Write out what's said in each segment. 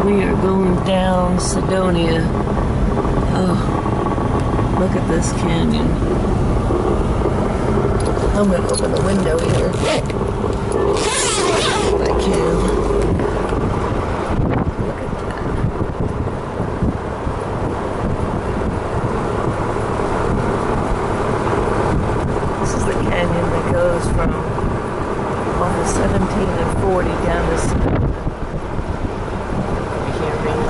We are going down Sedona. Oh, look at this canyon. I'm gonna open the window here. If I can. Look at that. This is the canyon that goes from on the 17 and 40 down to Sedona. You hear me?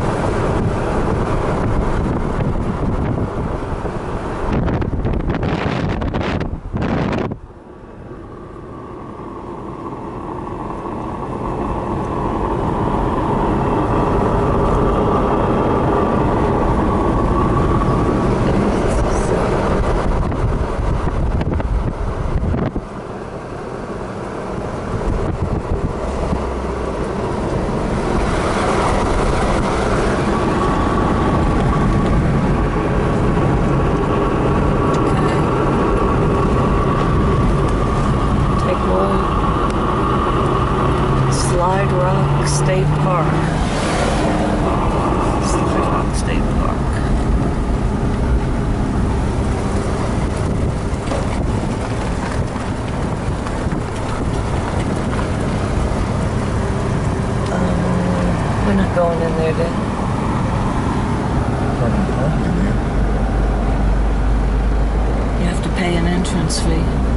Slide Rock State Park. Slide Rock State Park. We're not going in there, then. You have to pay an entrance fee.